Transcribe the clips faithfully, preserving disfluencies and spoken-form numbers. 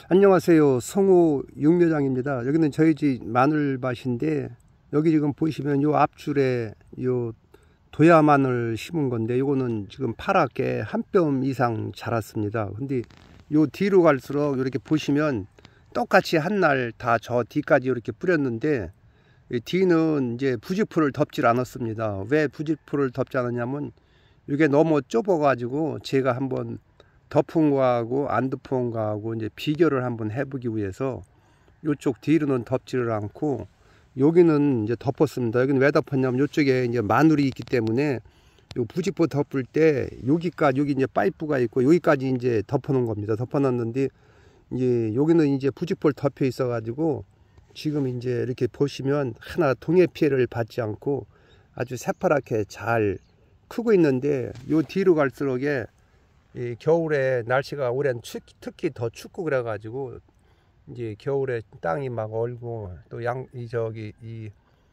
안녕하세요. 성우 육묘장입니다. 여기는 저희 집 마늘밭인데, 여기 지금 보시면 요 앞줄에 요 도야 마늘 심은 건데, 요거는 지금 파랗게 한 뼘 이상 자랐습니다. 근데 요 뒤로 갈수록 이렇게 보시면 똑같이 한 날 다 저 뒤까지 이렇게 뿌렸는데, 이 뒤는 이제 부직포를 덮질 않았습니다. 왜 부직포를 덮지 않았냐면, 이게 너무 좁아 가지고 제가 한번 덮은 거하고 안 덮은 거하고 이제 비교를 한번 해보기 위해서 이쪽 뒤로는 덮지를 않고 여기는 이제 덮었습니다. 여기는 왜 덮었냐면 이쪽에 이제 마늘이 있기 때문에 요 부직포 덮을 때 여기까지, 여기 이제 파이프가 있고 여기까지 이제 덮어 놓은 겁니다. 덮어 놨는데 이제 여기는 이제 부직포를 덮여 있어 가지고 지금 이제 이렇게 보시면 하나 동해 피해를 받지 않고 아주 새파랗게 잘 크고 있는데, 요 뒤로 갈수록에 이 겨울에 날씨가 올해는 특히 더 춥고 그래 가지고 이제 겨울에 땅이 막 얼고 또 양 이 저기 이,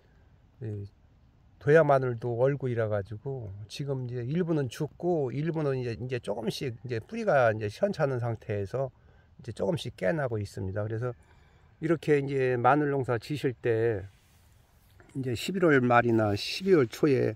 이 도야 마늘도 얼고 이래 가지고 지금 이제 일부는 죽고 일부는 이제 이제 조금씩 이제 뿌리가 이제 현찮은 상태에서 이제 조금씩 깨나고 있습니다. 그래서 이렇게 이제 마늘 농사 지실 때 이제 십일월 말이나 십이월 초에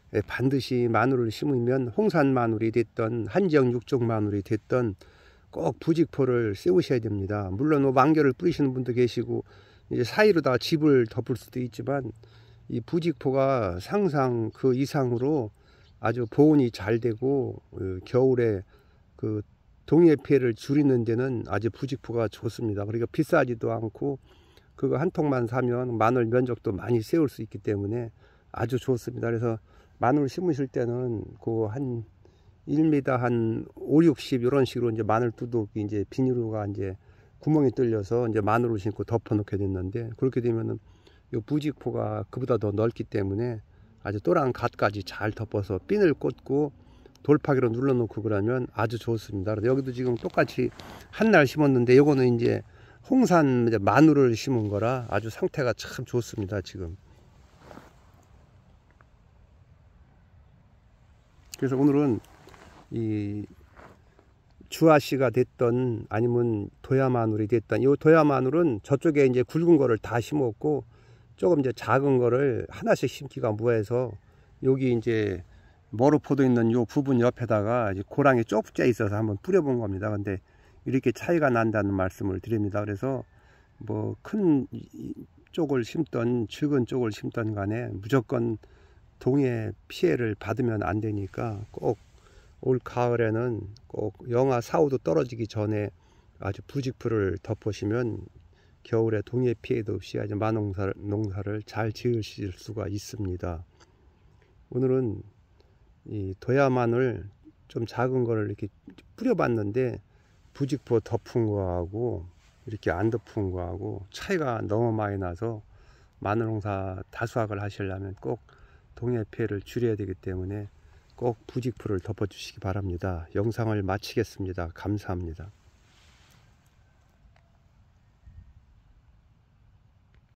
반드시 마늘을 심으면 홍산 마늘이 됐던 한지역 육종 마늘이 됐던 꼭 부직포를 씌우셔야 됩니다. 물론 뭐 망겨를 뿌리시는 분도 계시고 이제 사이로다 집을 덮을 수도 있지만, 이 부직포가 상상 그 이상으로 아주 보온이 잘 되고 겨울에 그 동해 피해를 줄이는 데는 아주 부직포가 좋습니다. 그러니까 비싸지도 않고 그거 한 통만 사면 마늘 면적도 많이 세울 수 있기 때문에 아주 좋습니다. 그래서 마늘 심으실 때는 그 한 일 미터 한 오, 육십 이런 식으로 이제 마늘 두둑이 이제 비닐로가 이제 구멍이 뚫려서 이제 마늘을 심고 덮어 놓게 됐는데, 그렇게 되면은 요 부직포가 그보다 더 넓기 때문에 아주 또랑 갓까지 잘 덮어서 핀을 꽂고 돌파기로 눌러 놓고 그러면 아주 좋습니다. 그래서 여기도 지금 똑같이 한 날 심었는데, 요거는 이제 홍산 이제 마늘을 심은 거라 아주 상태가 참 좋습니다. 지금. 그래서 오늘은 이 주아씨가 됐던 아니면 도야 마늘이 됐던, 이 도야 마늘은 저쪽에 이제 굵은 거를 다 심었고 조금 이제 작은 거를 하나씩 심기가 무해서 여기 이제 머루포도 있는 요 부분 옆에다가 이제 고랑이 좁게 있어서 한번 뿌려본 겁니다. 근데 이렇게 차이가 난다는 말씀을 드립니다. 그래서 뭐 큰 쪽을 심던 적은 쪽을 심던 간에 무조건 동해 피해를 받으면 안 되니까 꼭 올 가을에는 꼭 영하 사, 오 도 떨어지기 전에 아주 부직포를 덮으시면 겨울에 동해 피해도 없이 아주 마농사를 농사를 잘 지으실 수가 있습니다. 오늘은 이 도야 마늘 좀 작은 거를 이렇게 뿌려봤는데 부직포 덮은 거하고 이렇게 안 덮은 거하고 차이가 너무 많이 나서 마늘 농사 다수확을 하시려면 꼭 동해 피해를 줄여야 되기 때문에 꼭 부직포를 덮어 주시기 바랍니다. 영상을 마치겠습니다. 감사합니다.